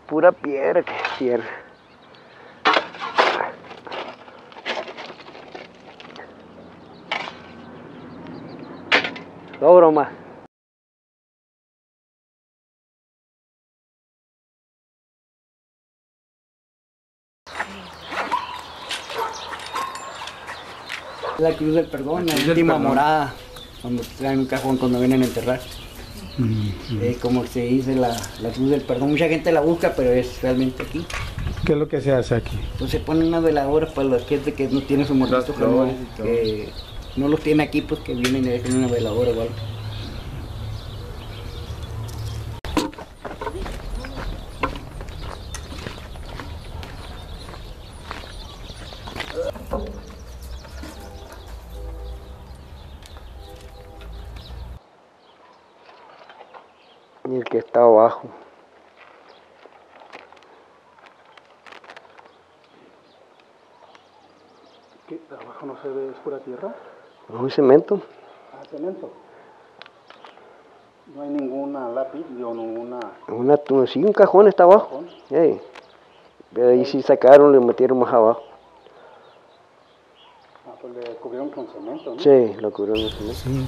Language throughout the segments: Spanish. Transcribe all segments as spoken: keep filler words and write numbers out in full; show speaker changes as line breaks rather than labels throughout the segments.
pura piedra que tierra. No broma. La cruz del perdón, la, la última morada, cuando traen un cajón, cuando vienen a enterrar. Mm-hmm. Es como se dice la, la cruz del perdón. Mucha gente la busca, pero es realmente aquí.
¿Qué es lo que se hace aquí?
Pues se ponen unas veladoras para la gente que no tiene su muerto, que, no, que no los tiene aquí, pues que vienen y dejan una veladora o algo. Y el que está abajo.
¿Qué? ¿Abajo no se ve? ¿Es pura tierra?
No, es cemento.
Ah, cemento. No hay ninguna lápiz, o ninguna...
Una, sí, un cajón está abajo. Hey. Pero ahí sí sacaron, le metieron más abajo.
Ah, pues le cubrieron con cemento, ¿no?
Sí, lo cubrieron con cemento. Sí.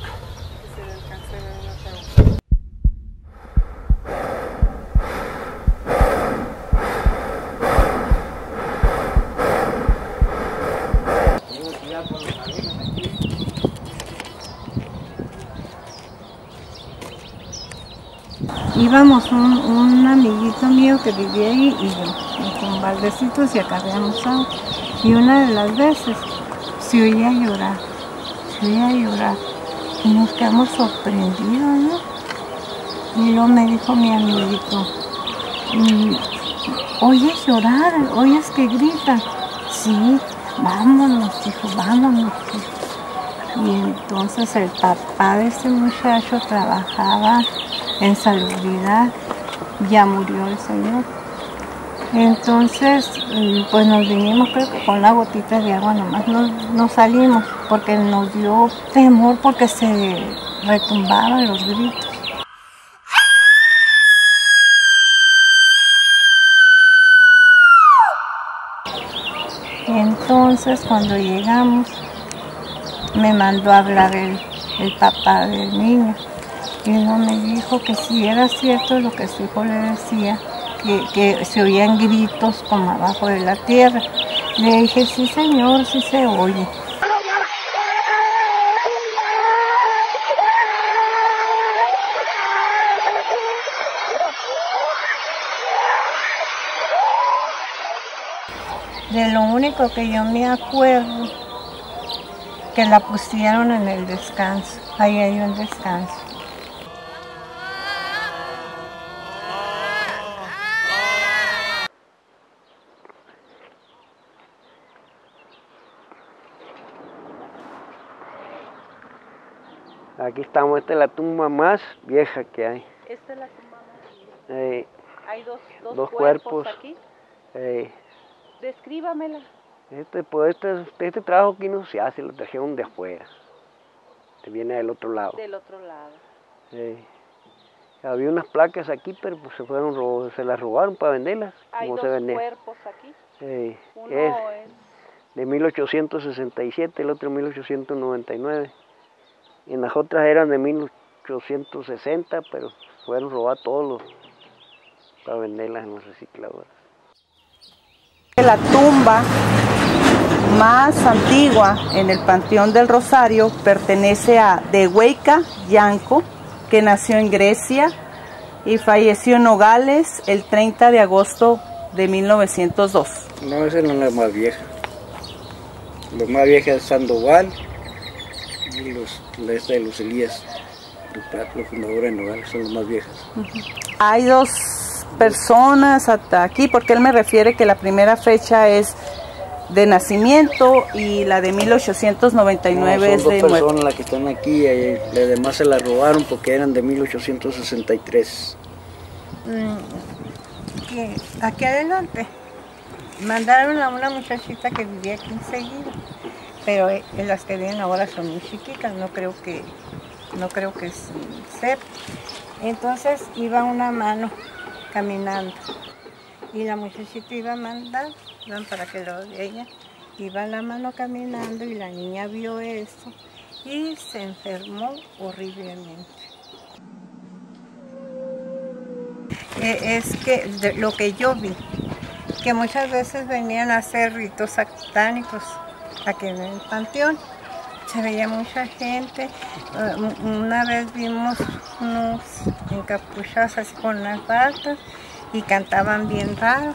Íbamos un, un amiguito mío que vivía ahí y yo, con baldecitos y acarreamos agua. Y una de las veces se oía llorar, se oía llorar. Y nos quedamos sorprendidos, ¿no? Y luego me dijo mi amiguito, ¿oyes llorar? ¿Oyes que gritan? Sí, vámonos, hijo, vámonos. Y entonces el papá de ese muchacho trabajaba en salubridad, ya murió el señor. Entonces, pues nos vinimos, creo que con la gotita de agua nomás nos, nos salimos, porque nos dio temor porque se retumbaban los gritos. Entonces, cuando llegamos, me mandó a hablar el, el papá del niño. Y uno me dijo que si era cierto lo que su hijo le decía, que, que se oían gritos como abajo de la tierra. Le dije, sí señor, sí se oye. De lo único que yo me acuerdo, que la pusieron en el descanso, ahí hay un descanso.
Aquí estamos, esta es la tumba más vieja que hay.
Esta es la tumba más vieja.
Eh,
hay dos, dos,
dos
cuerpos,
cuerpos
aquí.
Eh,
Descríbamela.
Este, pues, este, este trabajo aquí no se hace, lo trajeron de afuera. Te viene del otro lado.
Del otro lado.
Eh, había unas placas aquí, pero pues se fueron rob se las robaron para venderlas.
Hay
como
dos
se vende.
cuerpos aquí.
Eh,
Uno
es,
es
de mil ochocientos sesenta y siete, el otro mil ochocientos noventa y nueve. Y las otras eran de mil ochocientos sesenta, pero fueron robados todos los para venderlas en las recicladoras.
La tumba más antigua en el Panteón del Rosario pertenece a Dehueika Yanco, que nació en Grecia y falleció en Nogales el treinta de agosto de mil novecientos dos.
No, esa no es la más vieja. La más vieja es Sandoval y los, la esta de los Elías, los fundadores de Nogales, son las más viejas.
Uh-huh. Hay dos personas hasta aquí, porque él me refiere que la primera fecha es de nacimiento y la de mil ochocientos noventa y nueve no, es de muerte.
Son dos personas las que están aquí, y las demás se las robaron porque eran de mil ochocientos sesenta y tres.
Mm, que aquí adelante mandaron a una muchachita que vivía aquí enseguida, pero eh, las que vienen ahora son muy chiquitas, no creo que no creo que sepa. Entonces iba una mano caminando y la muchachita iba a mandar, ¿no? Para que lo ella iba la mano caminando y la niña vio esto y se enfermó horriblemente. Eh, es que de, lo que yo vi, que muchas veces venían a hacer ritos satánicos aquí en el panteón. Se veía mucha gente. Uh, una vez vimos unos encapuchados así con las batas y cantaban bien raro.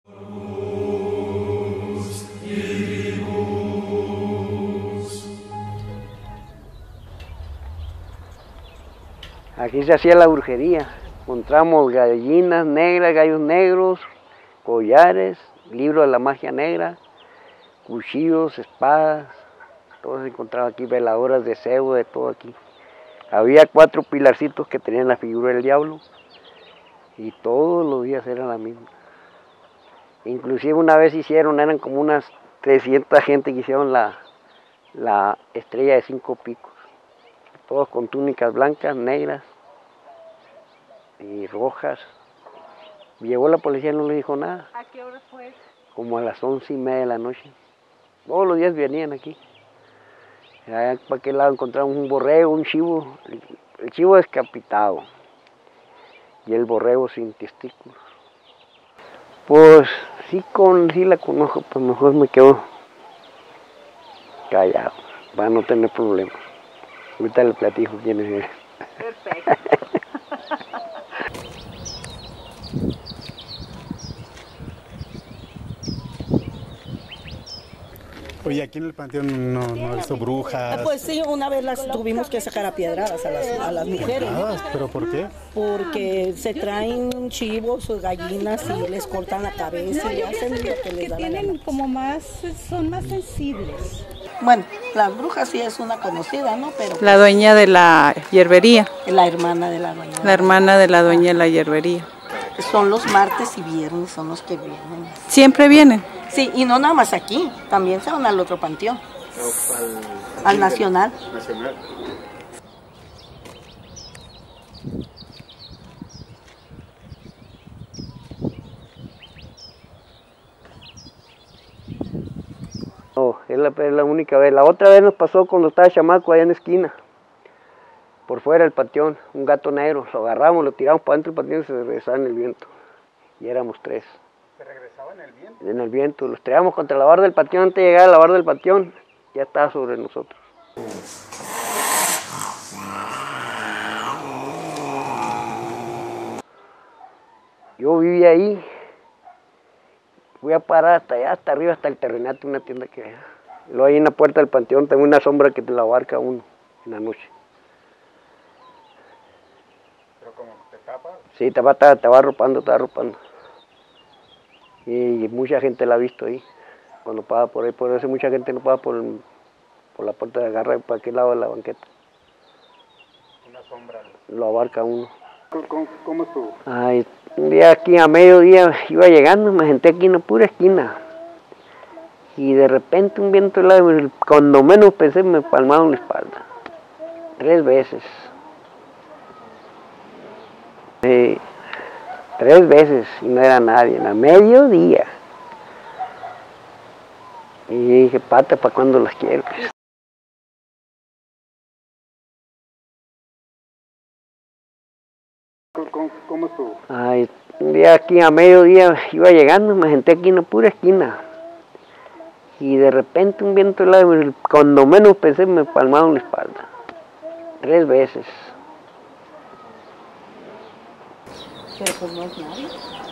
Aquí se hacía la brujería. Encontramos gallinas negras, gallos negros, collares, libros de la magia negra, cuchillos, espadas. Todo se encontraba aquí, veladoras de cebo, de todo aquí. Había cuatro pilarcitos que tenían la figura del diablo y todos los días era la misma. Inclusive una vez hicieron, eran como unas trescientas gente que hicieron la, la estrella de cinco picos. Todos con túnicas blancas, negras y rojas. Llegó la policía y no le dijo nada.
¿A qué hora fue?
Como a las once y media de la noche. Todos los días venían aquí. Allá para aquel lado encontramos un borrego, un chivo, el, el chivo descapitado y el borrego sin testículos. Pues sí, con, sí la conozco, pues mejor me quedo callado para no tener problemas. Ahorita le platico quién es.
Perfecto.
Oye, aquí en el panteón no, no he visto brujas.
Pues sí, una vez las tuvimos que sacar a piedradas a las, a las mujeres.
¿Pero por qué?
Porque se traen chivos o gallinas y les cortan la cabeza y hacen lo que les da la gana.
Tienen como más, son más sensibles.
Bueno, las brujas sí es una conocida, ¿no? Pero
La dueña de la hierbería,
la hermana de la dueña.
la hermana de la dueña de la hierbería.
Son los martes y viernes, son los que vienen.
¿Siempre vienen?
Sí, y no nada más aquí, también se van al otro panteón. Al, al Nacional.
Nacional.
No, es la, es la única vez. La otra vez nos pasó cuando estaba chamaco allá en la esquina, por fuera del panteón, un gato negro. Lo agarramos, lo tiramos para dentro del panteón y se regresaba en el viento. Y éramos tres.
¿Se regresaba en el viento?
En el viento. Los traíamos contra la barra del panteón, antes de llegar a la barra del panteón, ya estaba sobre nosotros. Yo vivía ahí. Fui a parar hasta allá, hasta arriba, hasta el terrenato, una tienda que hay. Luego ahí en la puerta del panteón tengo una sombra que te la abarca uno en la noche.
¿Pero como te tapa?
Sí, te va, te, te va arropando, te va arropando. Y, y mucha gente la ha visto ahí, cuando pasa por ahí. Por eso mucha gente no pasa por, el, por la puerta de agarra, para aquel lado de la banqueta.
Una sombra.
Lo abarca uno.
¿Cómo, cómo estuvo?
Ay, un día aquí a mediodía iba llegando, me senté aquí en la pura esquina. Y de repente un viento helado, cuando menos pensé me palmaron la espalda. Tres veces. Sí, tres veces y no era nadie, a mediodía. Y dije, pata, ¿para cuándo las quiero?
¿Cómo, cómo estuvo?
Ay, un día aquí a mediodía iba llegando, me senté aquí en la pura esquina. Y de repente un viento helado, cuando menos pensé me palmaron la espalda. Tres veces.
Pero pues no es nadie.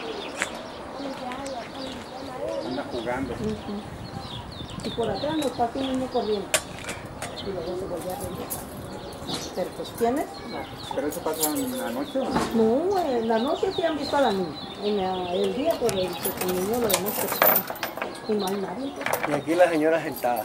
Anda jugando.
Uh-huh. Y por atrás nos pasó un niño corriendo. Y luego se volvió a regresar. Pero pues ¿tienes? No.
¿Pero eso pasa en la noche o no?
No, en la noche sí han visto a la niña. En la, el día por el que el niño lo vemos que está. Y no hay nadie. Pues.
Y aquí la señora sentada.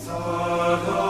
Salve